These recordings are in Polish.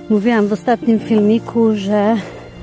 Mówiłam w ostatnim filmiku, że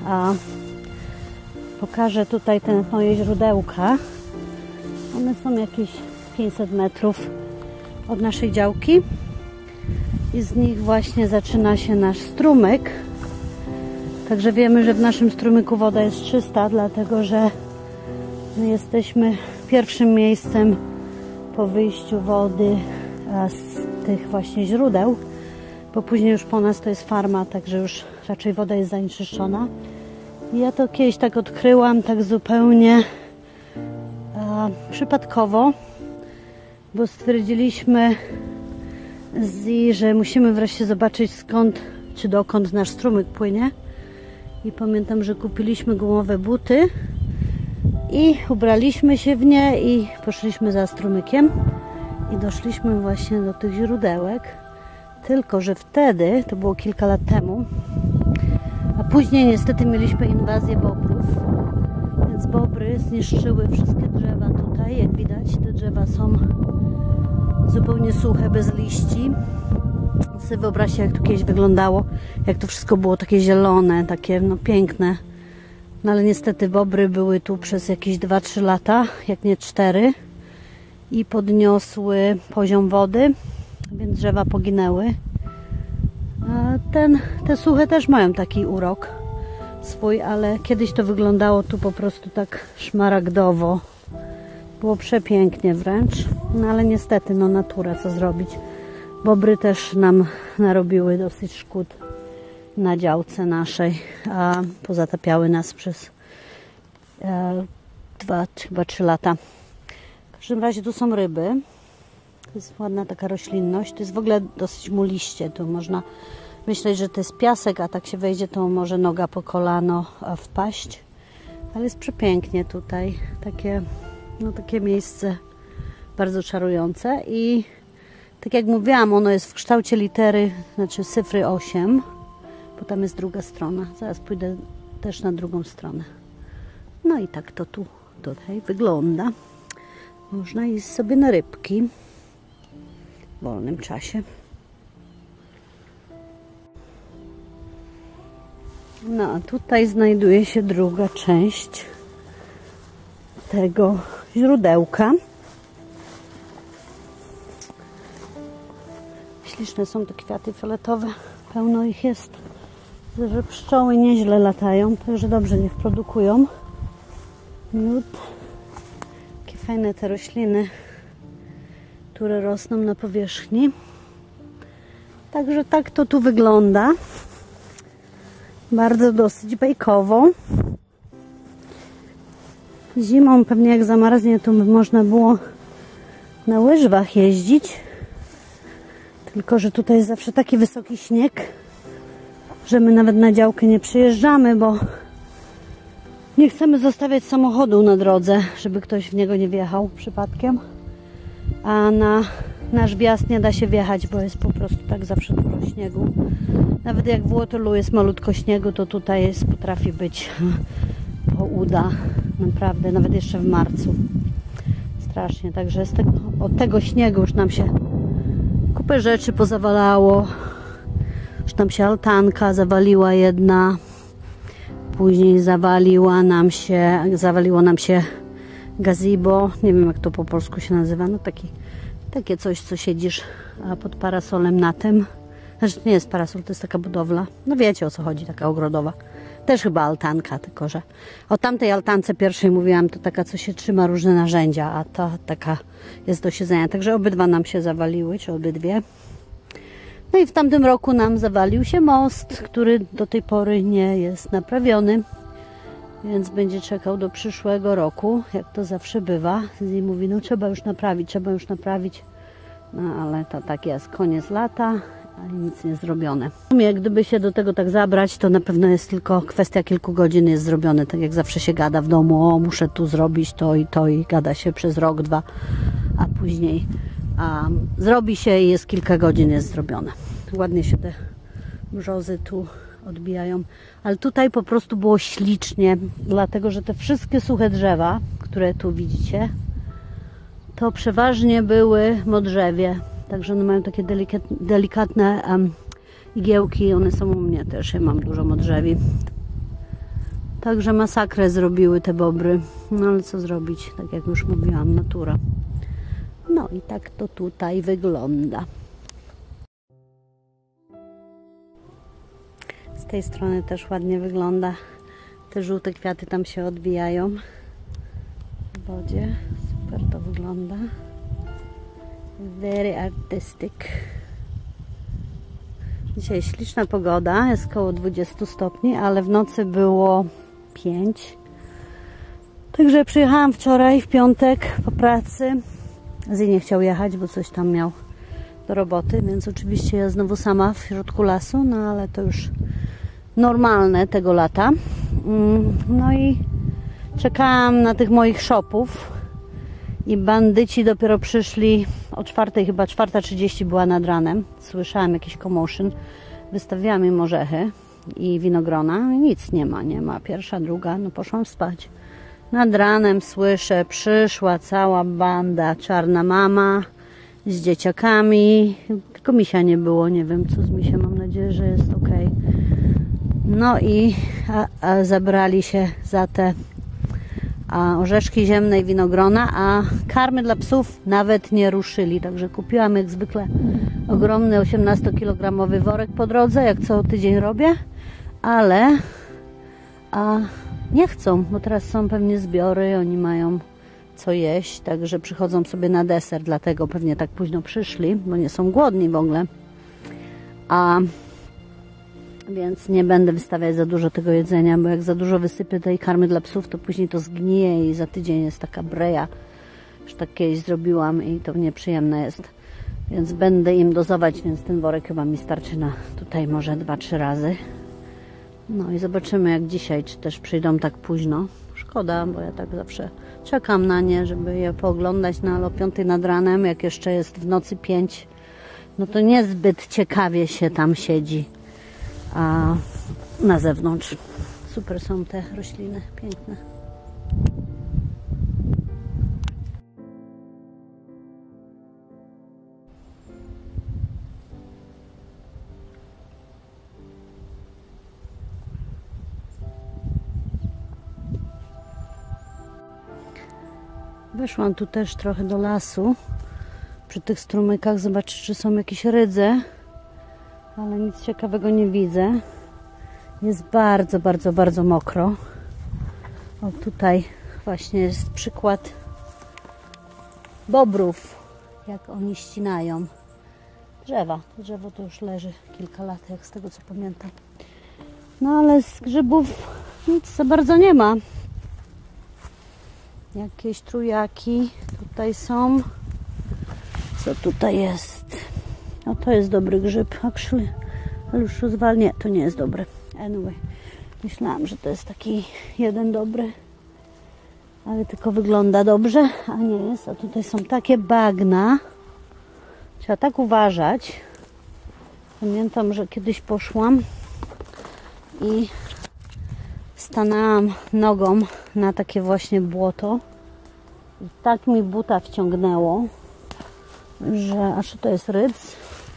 pokażę tutaj te moje źródełka. One są jakieś 500 metrów od naszej działki i z nich właśnie zaczyna się nasz strumyk. Także wiemy, że w naszym strumyku woda jest czysta, dlatego że my jesteśmy pierwszym miejscem po wyjściu wody z tych właśnie źródeł, bo później już po nas to jest farma, także już raczej woda jest zanieczyszczona. I ja to kiedyś tak odkryłam, tak zupełnie przypadkowo, bo stwierdziliśmy z Zi, że musimy wreszcie zobaczyć skąd czy dokąd nasz strumyk płynie. I pamiętam, że kupiliśmy gumowe buty i ubraliśmy się w nie i poszliśmy za strumykiem i doszliśmy właśnie do tych źródełek. Tylko że wtedy, to było kilka lat temu, a później niestety mieliśmy inwazję bobrów, więc bobry zniszczyły wszystkie drzewa tutaj. Jak widać, te drzewa są zupełnie suche, bez liści. Sobie wyobraźcie, jak to kiedyś wyglądało, jak to wszystko było takie zielone, takie no piękne. No ale niestety bobry były tu przez jakieś 2-3 lata, jak nie 4 i podniosły poziom wody, więc drzewa poginęły. Te suche też mają taki urok swój, ale kiedyś to wyglądało tu po prostu tak szmaragdowo. Było przepięknie wręcz, no ale niestety, no natura, co zrobić. Bobry też nam narobiły dosyć szkód na działce naszej, a pozatapiały nas przez 2-3 lata. W każdym razie tu są ryby. To jest ładna taka roślinność. To jest w ogóle dosyć muliście. Tu można myśleć, że to jest piasek, a tak się wejdzie, to może noga po kolano wpaść. Ale jest przepięknie tutaj. Takie miejsce bardzo czarujące i tak jak mówiłam, ono jest w kształcie litery, znaczy cyfry 8, bo tam jest druga strona. Zaraz pójdę też na drugą stronę. No i tak to tutaj wygląda. Można iść sobie na rybki w wolnym czasie. No a tutaj znajduje się druga część tego źródełka. Śliczne są te kwiaty fioletowe, pełno ich jest. Widzę, że pszczoły nieźle latają, także dobrze niech produkują miód. Jakie fajne te rośliny, które rosną na powierzchni. Także tak to tu wygląda. Bardzo dosyć bajkowo. Zimą pewnie jak zamarznie, to by można było na łyżwach jeździć. Tylko że tutaj jest zawsze taki wysoki śnieg, że my nawet na działkę nie przyjeżdżamy, bo nie chcemy zostawiać samochodu na drodze, żeby ktoś w niego nie wjechał przypadkiem. A na nasz wjazd nie da się wjechać, bo jest po prostu tak zawsze dużo śniegu. Nawet jak w Waterloo jest malutko śniegu, to tutaj potrafi być po uda. Naprawdę, nawet jeszcze w marcu. Strasznie, także od tego śniegu już nam się kupę rzeczy pozawalało. Już tam się altanka zawaliła jedna. Później zawaliło nam się gazebo. Nie wiem, jak to po polsku się nazywa. No takie coś, co siedzisz pod parasolem na tym. Znaczy to nie jest parasol, to jest taka budowla. No wiecie, o co chodzi, taka ogrodowa. Też chyba altanka, tylko że o tamtej altance pierwszej mówiłam, to taka, co się trzyma różne narzędzia, a ta taka jest do siedzenia. Także obydwa nam się zawaliły, czy obydwie. No i w tamtym roku nam zawalił się most, który do tej pory nie jest naprawiony, więc będzie czekał do przyszłego roku, jak to zawsze bywa. I mówi, no trzeba już naprawić. No ale to tak jest, koniec lata, a nic nie zrobione. W sumie, gdyby się do tego tak zabrać, to na pewno jest tylko kwestia kilku godzin, jest zrobione. Tak jak zawsze się gada w domu, o muszę tu zrobić to i gada się przez rok, 2, a później zrobi się i jest kilka godzin, jest zrobione. Ładnie się te brzozy tu odbijają, ale tutaj po prostu było ślicznie, dlatego że te wszystkie suche drzewa, które tu widzicie, to przeważnie były modrzewie, także one mają takie delikatne igiełki, one są u mnie też, ja mam dużo modrzewi. Także masakrę zrobiły te bobry, no ale co zrobić, tak jak już mówiłam, natura. No i tak to tutaj wygląda. Z tej strony też ładnie wygląda. Te żółte kwiaty tam się odbijają w wodzie. Super to wygląda. Very artistic. Dzisiaj śliczna pogoda, jest około 20 stopni, ale w nocy było 5. Także przyjechałam wczoraj w piątek po pracy. Zy nie chciał jechać, bo coś tam miał do roboty, więc oczywiście ja znowu sama w środku lasu, no ale to już normalne tego lata. No i czekałam na tych moich szopów i bandyci dopiero przyszli o 4, chyba 4:30 była nad ranem. Słyszałam jakiś commotion. Wystawiłam im orzechy i winogrona. Nic nie ma. Pierwsza, druga, no poszłam spać. Nad ranem słyszę, przyszła cała banda, czarna mama z dzieciakami. Tylko misia nie było, nie wiem co z misiem, mam nadzieję, że jest ok. No i zabrali się za te orzeszki ziemne i winogrona, a karmy dla psów nawet nie ruszyli. Także kupiłam jak zwykle ogromny 18-kilogramowy worek po drodze, jak co tydzień robię, ale nie chcą, bo teraz są pewnie zbiory, oni mają co jeść, także przychodzą sobie na deser, dlatego pewnie tak późno przyszli, bo nie są głodni w ogóle. Więc nie będę wystawiać za dużo tego jedzenia, bo jak za dużo wysypię tej karmy dla psów, to później to zgnije i za tydzień jest taka breja. Już tak kiedyś zrobiłam i to nieprzyjemne jest. Więc będę im dozować, więc ten worek chyba mi starczy na tutaj może 2-3 razy. No i zobaczymy jak dzisiaj, czy też przyjdą tak późno. Szkoda, bo ja tak zawsze czekam na nie, żeby je pooglądać, no ale o 5 nad ranem, jak jeszcze jest w nocy 5, no to niezbyt ciekawie się tam siedzi. A na zewnątrz super są te rośliny, piękne. Weszłam tu też trochę do lasu, przy tych strumykach, zobaczyć, czy są jakieś rydze, ale nic ciekawego nie widzę. Jest bardzo mokro. O, tutaj właśnie jest przykład bobrów, jak oni ścinają drzewa. To drzewo to już leży kilka lat, jak z tego co pamiętam. No ale z grzybów nic za bardzo nie ma. Jakieś trójaki tutaj są. Co tutaj jest? No to jest dobry grzyb, actually. Ale już rozwal. Nie, to nie jest dobry. Anyway, myślałam, że to jest taki jeden dobry, ale tylko wygląda dobrze, a nie jest. A tutaj są takie bagna. Trzeba tak uważać. Pamiętam, że kiedyś poszłam i stanęłam nogą na takie właśnie błoto i tak mi buta wciągnęło, że aż to jest rydz.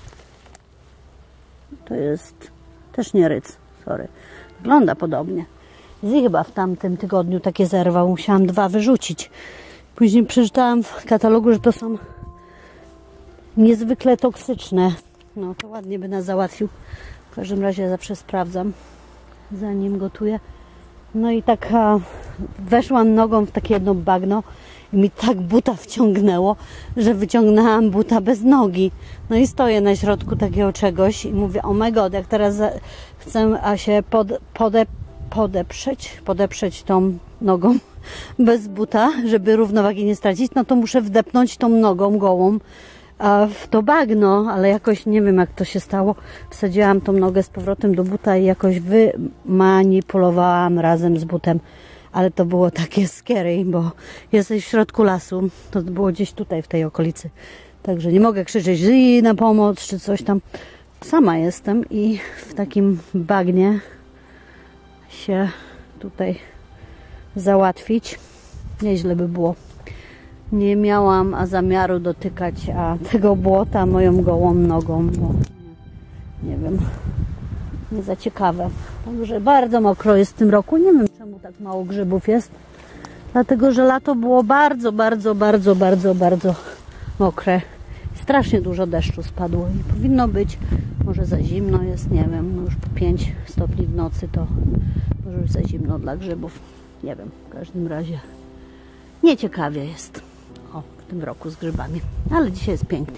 To jest też nie rydz, sorry. Wygląda podobnie. Zi chyba w tamtym tygodniu takie zerwał, musiałam 2 wyrzucić. Później przeczytałam w katalogu, że to są niezwykle toksyczne. No to ładnie by nas załatwił. W każdym razie ja zawsze sprawdzam, zanim gotuję. No i tak weszłam nogą w takie jedno bagno i mi tak buta wciągnęło, że wyciągnęłam buta bez nogi. No i stoję na środku takiego czegoś i mówię, oh my god, jak teraz chcę się podeprzeć tą nogą bez buta, żeby równowagi nie stracić, no to muszę wdepnąć tą nogą gołą w to bagno, ale jakoś nie wiem jak to się stało. Wsadziłam tą nogę z powrotem do buta i jakoś wymanipulowałam razem z butem. Ale to było takie scary, bo jesteś w środku lasu. To było gdzieś tutaj w tej okolicy. Także nie mogę krzyczeć na pomoc czy coś tam. Sama jestem i w takim bagnie się tutaj załatwić. Nieźle by było. Nie miałam zamiaru dotykać tego błota moją gołą nogą, bo nie wiem. nie za ciekawe. Także bardzo mokro jest w tym roku. Nie wiem, czemu tak mało grzybów jest. Dlatego, że lato było bardzo mokre. Strasznie dużo deszczu spadło i powinno być, może za zimno jest, nie wiem, no już po 5 stopni w nocy to może już za zimno dla grzybów. Nie wiem, w każdym razie nieciekawie jest w tym roku z grzybami, ale dzisiaj jest pięknie.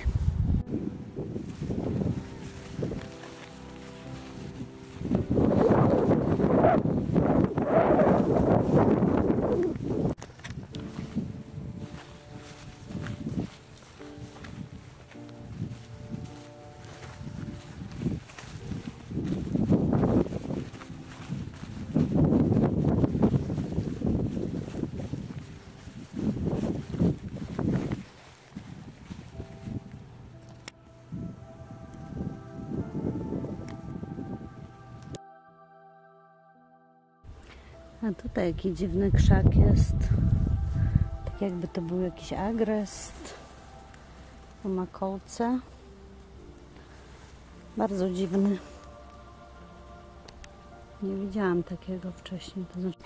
A tutaj jaki dziwny krzak jest. Tak jakby to był jakiś agrest. To ma kolce. Bardzo dziwny. Nie widziałam takiego wcześniej. To znaczy...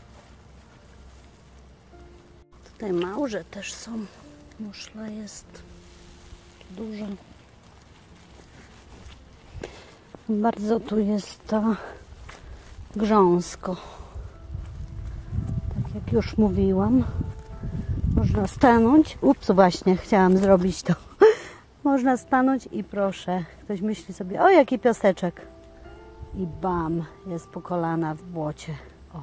Tutaj małże też są. Muszla jest duża. Bardzo tu jest to grząsko. Jak już mówiłam, można stanąć. Ups, właśnie, chciałam zrobić to. Można stanąć i proszę, ktoś myśli sobie, o jaki piaseczek. I bam, jest po kolana w błocie. O.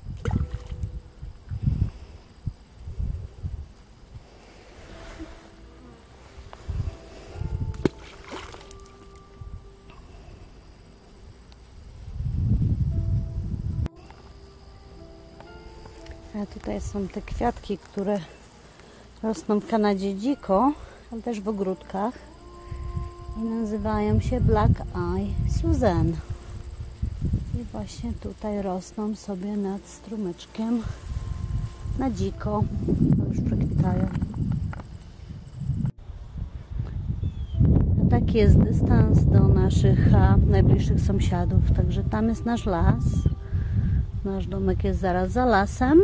A tutaj są te kwiatki, które rosną w Kanadzie dziko, ale też w ogródkach. I nazywają się Black Eye Susan. I właśnie tutaj rosną sobie nad strumyczkiem na dziko. To już przekwitają. Taki jest dystans do naszych najbliższych sąsiadów. Także tam jest nasz las. Nasz domek jest zaraz za lasem.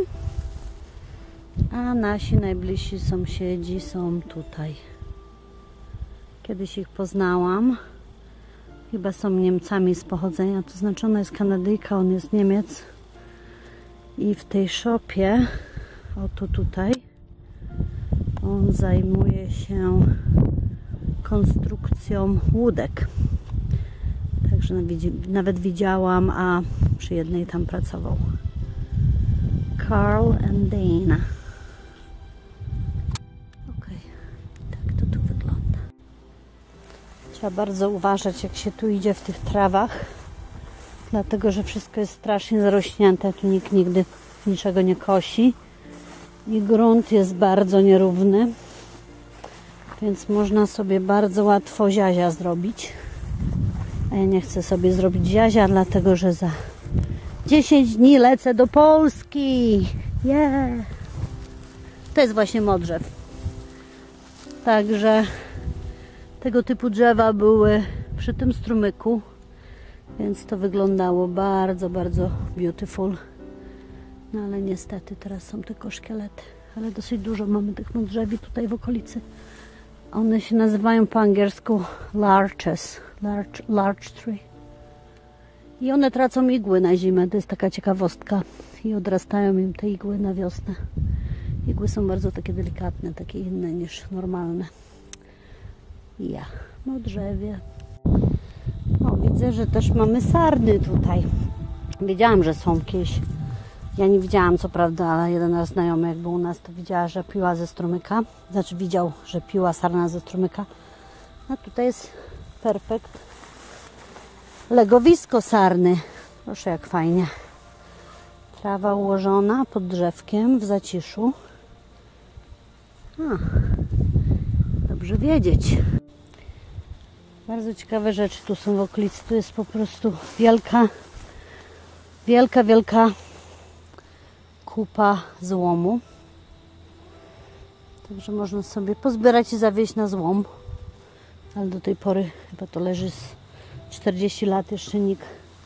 A nasi najbliżsi sąsiedzi są tutaj. Kiedyś ich poznałam. Chyba są Niemcami z pochodzenia. To znaczy ona jest Kanadyjka, on jest Niemiec. I w tej szopie, oto tutaj, on zajmuje się konstrukcją łódek. Także nawet widziałam, a przy jednej tam pracował. Carl and Dana. Tak to tu wygląda. Trzeba bardzo uważać, jak się tu idzie w tych trawach, dlatego, że wszystko jest strasznie zarośnięte. Tu nikt nigdy niczego nie kosi i grunt jest bardzo nierówny, więc można sobie bardzo łatwo ziazia zrobić. A ja nie chcę sobie zrobić ziazia, dlatego, że za 10 dni lecę do Polski. Yeah. To jest właśnie modrzew. Także tego typu drzewa były przy tym strumyku, więc to wyglądało bardzo beautiful. No ale niestety teraz są tylko szkielety. Ale dosyć dużo mamy tych modrzewi tutaj w okolicy. One się nazywają po angielsku larches. Large tree. I one tracą igły na zimę. To jest taka ciekawostka. I odrastają im te igły na wiosnę. Igły są bardzo takie delikatne, takie inne niż normalne. Ja, no drzewie. O, widzę, że też mamy sarny tutaj. Wiedziałam, że są kiedyś. Ja nie widziałam, co prawda, ale jeden raz znajomy, jak był u nas, to widziała, że piła ze strumyka. Znaczy widział, że piła sarna ze strumyka. A tutaj jest perfekt. Legowisko sarny. Proszę, jak fajnie. Trawa ułożona pod drzewkiem w zaciszu. Dobrze wiedzieć. Bardzo ciekawe rzeczy tu są w okolicy. Tu jest po prostu wielka kupa złomu. Także można sobie pozbierać i zawieźć na złom. Ale do tej pory chyba to leży z 40 lat. Jeszcze nikt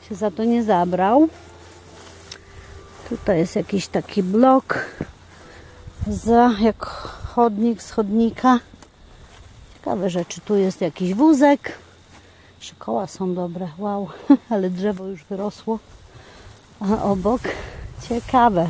się za to nie zabrał. Tutaj jest jakiś taki blok, jak chodnik z chodnika. Ciekawe rzeczy. Tu jest jakiś wózek. Koła są dobre. Wow, ale drzewo już wyrosło. A obok ciekawe.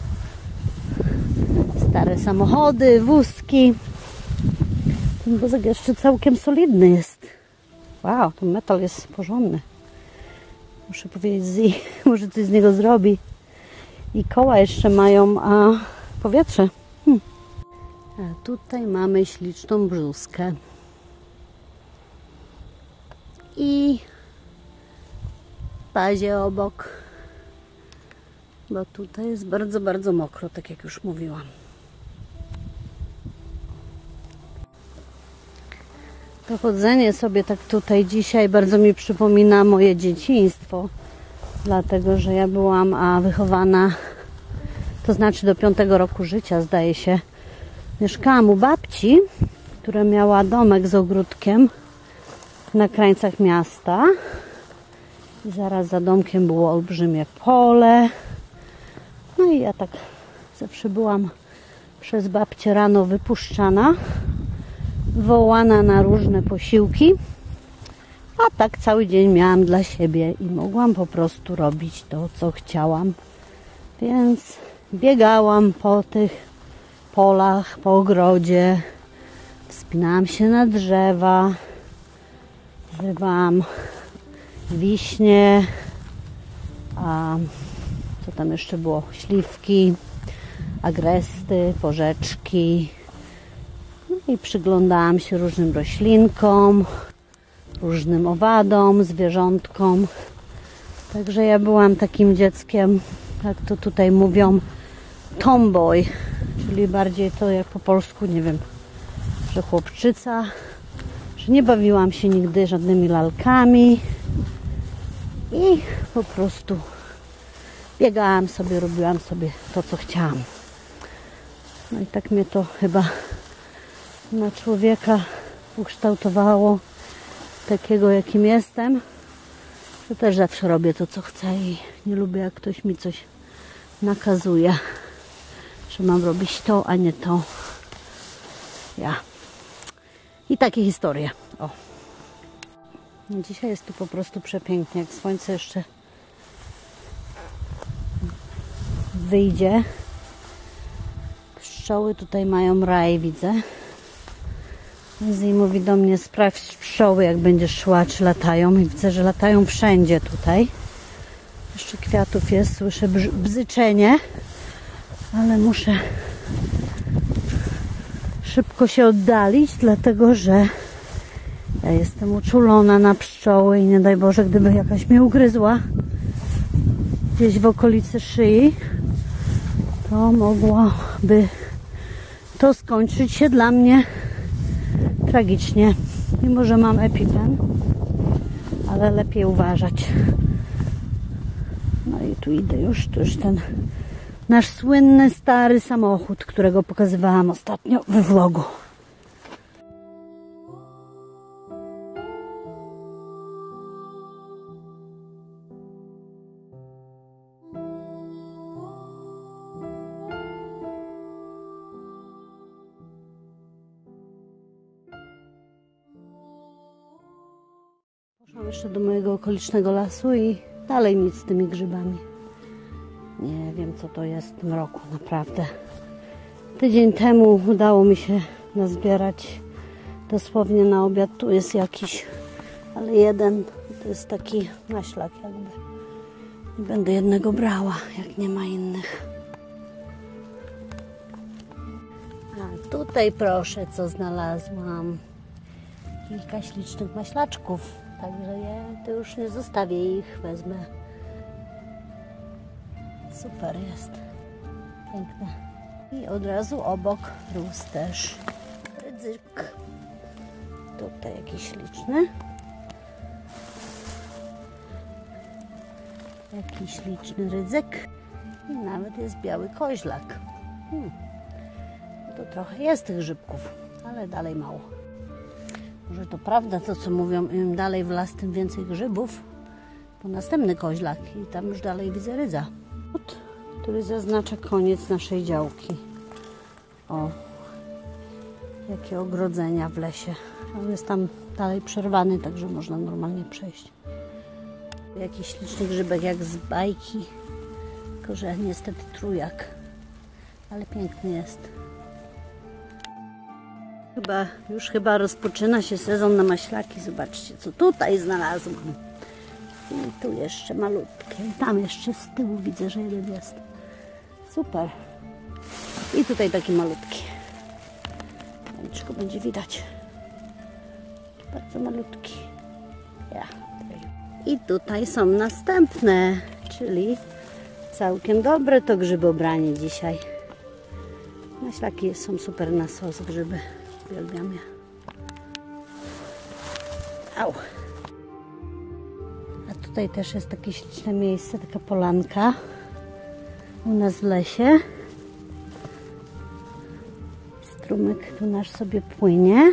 Stare samochody, wózki. Ten wózek jeszcze całkiem solidny jest. Wow, ten metal jest porządny. Muszę powiedzieć, może coś z niego zrobi. I koła jeszcze mają powietrze. A tutaj mamy śliczną brzuskę. I pazie obok. Bo tutaj jest bardzo, bardzo mokro, tak jak już mówiłam. To chodzenie sobie tak tutaj dzisiaj bardzo mi przypomina moje dzieciństwo. Dlatego, że ja byłam wychowana, to znaczy do 5 roku życia, zdaje się. Mieszkałam u babci, która miała domek z ogródkiem na krańcach miasta. I zaraz za domkiem było olbrzymie pole. No i ja tak zawsze byłam przez babcię rano wypuszczana, wołana na różne posiłki, a tak cały dzień miałam dla siebie i mogłam po prostu robić to, co chciałam. Więc biegałam po tych polach, po ogrodzie, wspinałam się na drzewa, zrywałam wiśnie, a co tam jeszcze było? Śliwki, agresty, porzeczki. No i przyglądałam się różnym roślinkom, różnym owadom, zwierzątkom. Także ja byłam takim dzieckiem, jak to tutaj mówią, tomboy, czyli bardziej to jak po polsku, nie wiem, że chłopczyca, że nie bawiłam się nigdy żadnymi lalkami i po prostu biegałam sobie, robiłam sobie to, co chciałam. No i tak mnie to chyba na człowieka ukształtowało takiego, jakim jestem, że też zawsze robię to, co chcę i nie lubię, jak ktoś mi coś nakazuje, że mam robić to, a nie to. Ja. I takie historie. O. Dzisiaj jest tu po prostu przepięknie, jak słońce jeszcze wyjdzie. Pszczoły tutaj mają raj, widzę. Zej mówi do mnie, sprawdź pszczoły, jak będziesz szła, czy latają. I widzę, że latają wszędzie tutaj. Jeszcze kwiatów jest, słyszę bzyczenie, ale muszę szybko się oddalić, dlatego że ja jestem uczulona na pszczoły i nie daj Boże, gdyby jakaś mnie ugryzła gdzieś w okolicy szyi, to mogłoby to skończyć się dla mnie tragicznie. Mimo że mam EpiPen, ale lepiej uważać. No i tu idę już, to już ten nasz słynny stary samochód, którego pokazywałam ostatnio we vlogu. Poszłam jeszcze do mojego okolicznego lasu i dalej nic z tymi grzybami. Nie wiem, co to jest w tym roku, naprawdę. Tydzień temu udało mi się nazbierać dosłownie na obiad. Tu jest jakiś, ale jeden, to jest taki naślak jakby. Nie będę jednego brała, jak nie ma innych. A tutaj proszę, co znalazłam. Kilka ślicznych maślaczków, także to już nie zostawię ich, wezmę. Super jest. Piękne. I od razu obok rósł też rydzyk. Tutaj jakiś śliczny. Jakiś śliczny rydzyk. I nawet jest biały koźlak. To trochę jest tych grzybków, ale dalej mało. Może to prawda to, co mówią, im dalej w las, tym więcej grzybów. po następny koźlak i tam już dalej widzę rydza, który zaznacza koniec naszej działki. O, jakie ogrodzenia w lesie. On jest tam dalej przerwany, także można normalnie przejść. Jakiś śliczny grzybek jak z bajki, tylko że niestety trójak, ale piękny jest. Chyba rozpoczyna się sezon na maślaki. Zobaczcie, co tutaj znalazłam. I tu jeszcze malutkie. I tam jeszcze z tyłu widzę, że jeden jest. Super. I tutaj taki malutki. Nie wiem, czy go będzie widać. Bardzo malutki. I tutaj są następne, czyli całkiem dobre to grzybobranie dzisiaj. Maślaki są super na sos, grzyby. Uwielbiam je. Au. A tutaj też jest takie śliczne miejsce, taka polanka u nas w lesie. Strumyk tu nasz sobie płynie.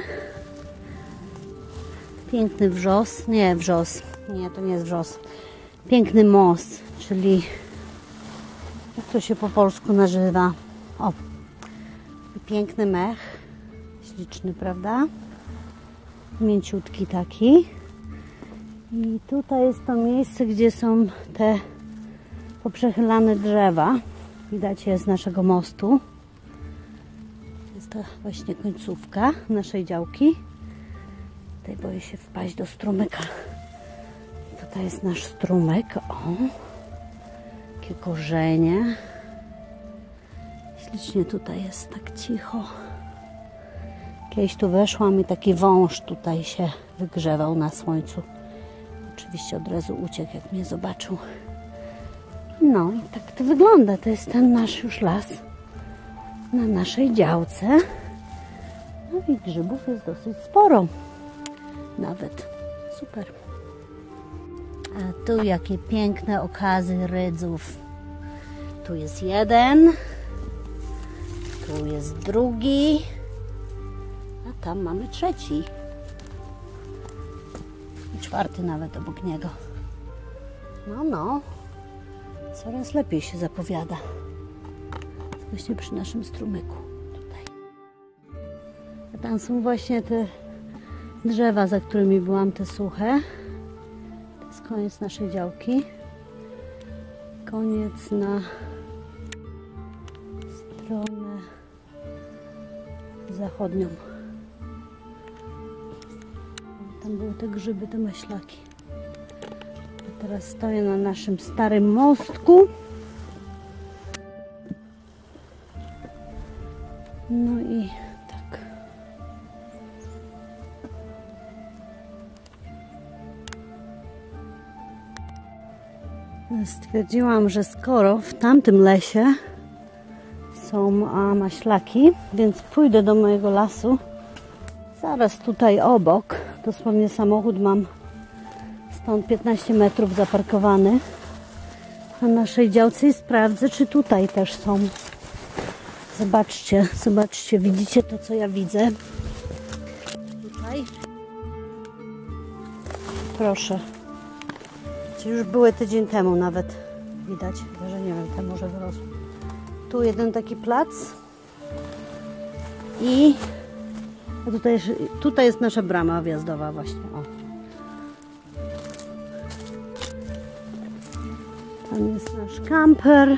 Piękny wrzos, nie to nie jest wrzos. Piękny most, czyli jak to się po polsku nazywa? O, piękny mech, śliczny, prawda? Mięciutki taki. I tutaj jest to miejsce, gdzie są te poprzechylane drzewa. Widać je z naszego mostu. Jest to właśnie końcówka naszej działki. Tutaj boję się wpaść do strumyka. Tutaj jest nasz strumyk. O, jakie korzenie. Ślicznie tutaj jest, tak cicho. Kiedyś tu weszłam i taki wąż tutaj się wygrzewał na słońcu. Oczywiście od razu uciekł, jak mnie zobaczył. No i tak to wygląda. To jest ten nasz już las na naszej działce. No i grzybów jest dosyć sporo. Nawet. Super. A tu jakie piękne okazy rydzów. Tu jest jeden. Tu jest drugi. A tam mamy trzeci. I czwarty nawet obok niego. No. Coraz lepiej się zapowiada. Właśnie przy naszym strumyku. Tutaj. A tam są właśnie te drzewa, za którymi byłam, te suche. To jest koniec naszej działki. Koniec na stronę zachodnią. Tam były te grzyby, te maślaki. A teraz stoję na naszym starym mostku. No i tak. Stwierdziłam, że skoro w tamtym lesie są maślaki, więc pójdę do mojego lasu. Zaraz tutaj obok, dosłownie samochód mam stąd 15 metrów zaparkowany na naszej działce i sprawdzę, czy tutaj też są. Zobaczcie, widzicie to, co ja widzę? Tutaj. Proszę. Już były tydzień temu nawet. Widać, że nie wiem, te może wyrosły. Tu jeden taki plac. I tutaj jest nasza brama wjazdowa właśnie. O. Tam jest nasz kamper.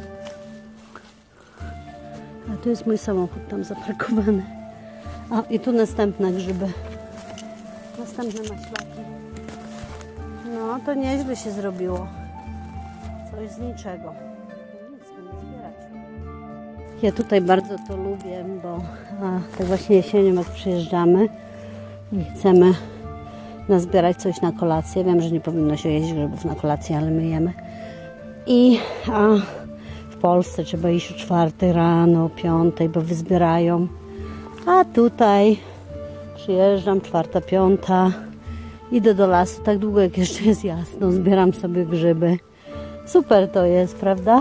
A tu jest mój samochód tam zaparkowany. A i tu następne grzyby. Następne maślaki. No to nieźle się zrobiło. Coś z niczego. Nic nie zbierać. Ja tutaj bardzo to lubię, bo tak właśnie jesienią jak przyjeżdżamy i chcemy nazbierać coś na kolację. Wiem, że nie powinno się jeść grzybów na kolację, ale my jemy. I w Polsce trzeba iść o 4 rano, o 5, bo wyzbierają. A tutaj przyjeżdżam 4, 5. Idę do lasu tak długo, jak jeszcze jest jasno. Zbieram sobie grzyby. Super to jest, prawda?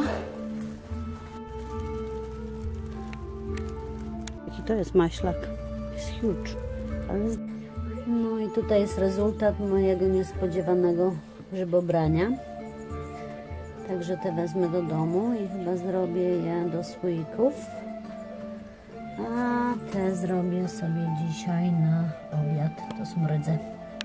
Jaki to jest maślak? Jest huge. No i tutaj jest rezultat mojego niespodziewanego grzybobrania. Także te wezmę do domu i chyba zrobię je do słoików. A te zrobię sobie dzisiaj na obiad. To są rydze.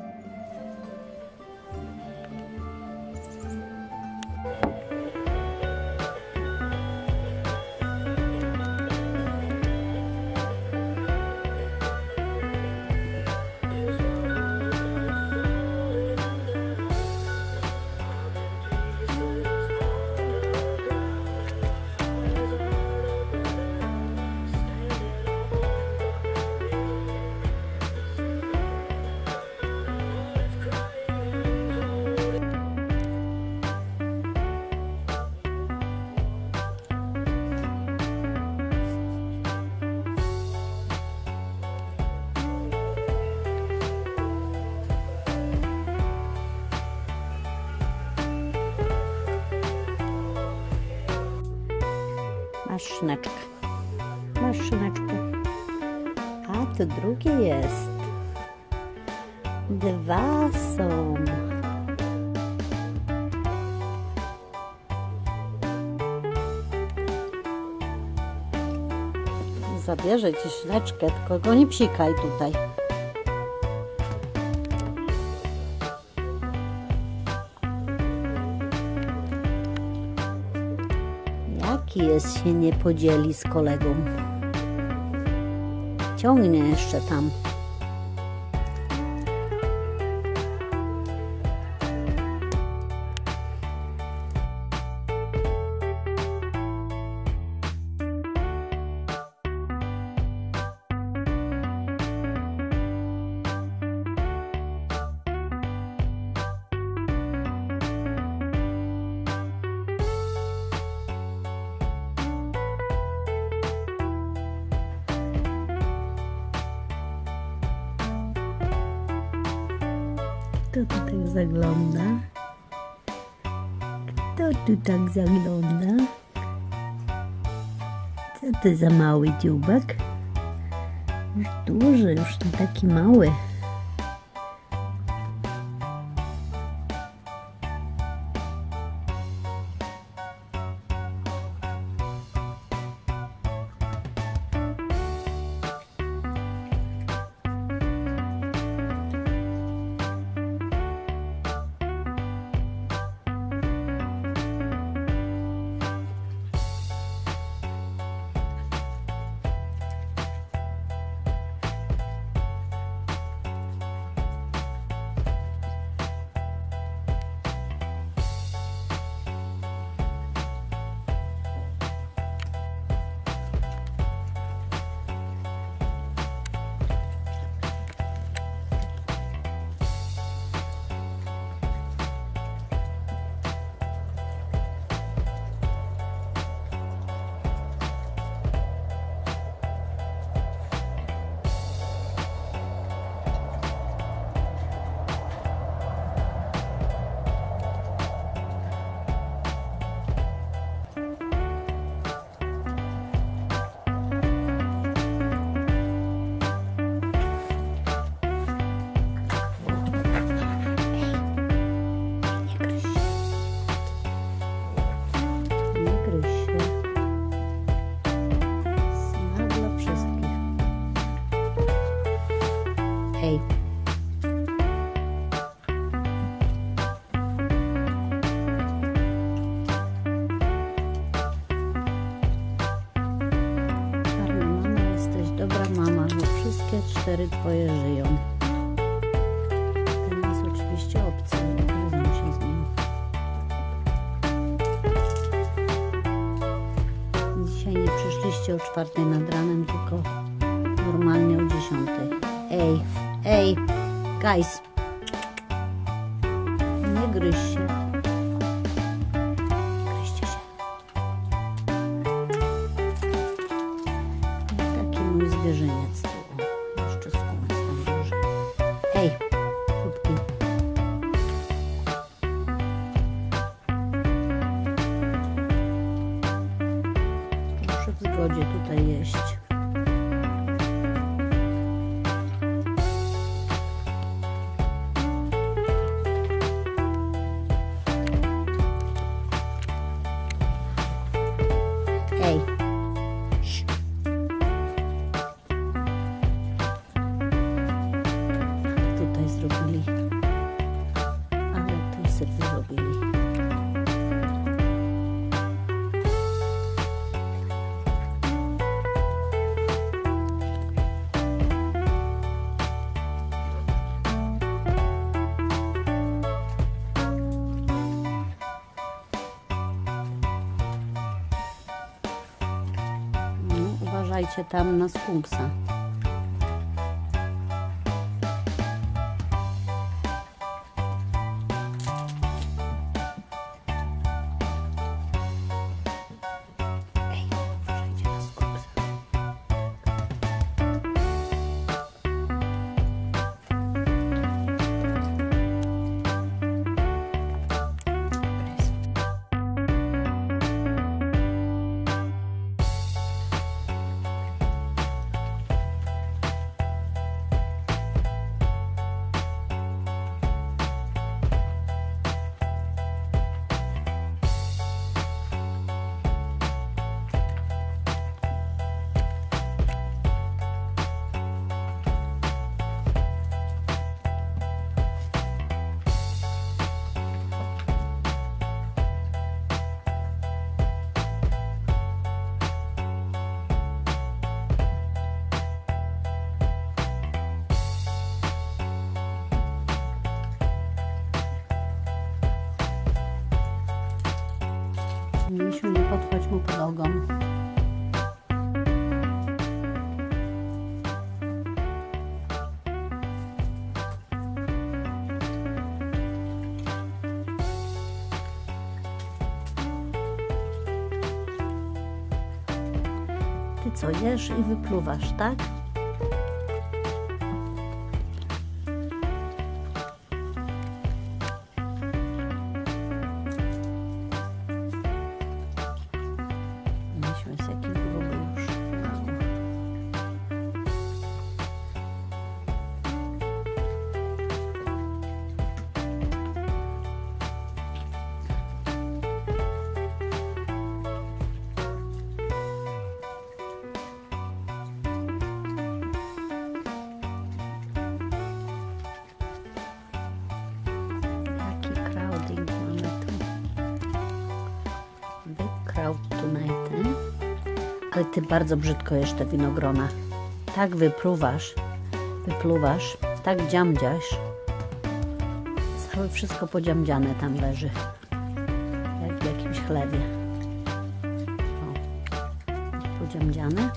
Masz szyneczkę. Masz szyneczkę. A to drugie jest. Dwa są. Zabierze ci szyneczkę, tylko go nie psikaj tutaj. Jaki jest, się nie podzieli z kolegą. Ciągnie jeszcze tam. Kto tu tak zagląda? Kto tu tak zagląda? Co to za mały dzióbek? Już duży, już nie taki mały. Hej. Czarna mama, jesteś dobra mama, bo wszystkie 4 twoje żyją. Ten jest oczywiście obcy, nie gryzą się z nim. Dzisiaj nie przyszliście o 4 nad ranem, tylko normalnie o 10. Ej, ej, guys, nie gryź się. Gryźcie się. Taki mój zwierzyniec tu. Jeszcze skóra tam duży. Ej, kubki. Proszę w zgodzie tutaj jeść. uważajcie tam na skunksa. Misiu, nie podchodź mu pod ogon. Ty co, jesz i wypluwasz, tak? Jest jaki gruby już. Jaki crowding mamy tu. Big crowd tonight. Ale ty bardzo brzydko jesz te winogrona. Tak wypluwasz, tak dziamdziasz. Całe wszystko podziamdziane tam leży. Jak w jakimś chlewie. O, podziamdziane.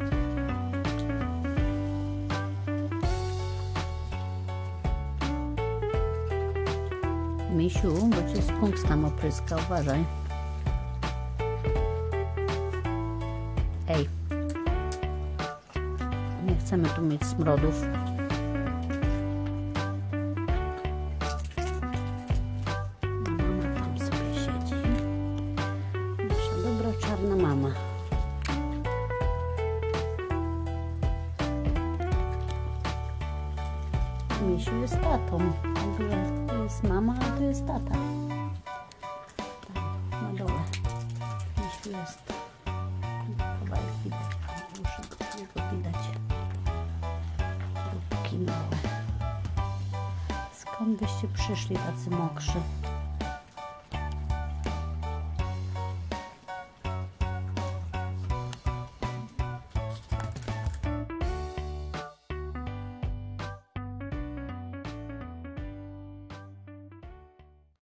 Misiu, bo cię skunks tam opryska, uważaj. Ej, nie chcemy tu mieć smrodów. Mama tam sobie siedzi. Nasza dobra czarna mama. Misiu jest tatą. Tu jest mama, a tu jest tata. Tam, na dole. Misiu jest. Kawałek widać, muszę go widać. Róbki małe. Skąd byście przyszli tacy mokrzy?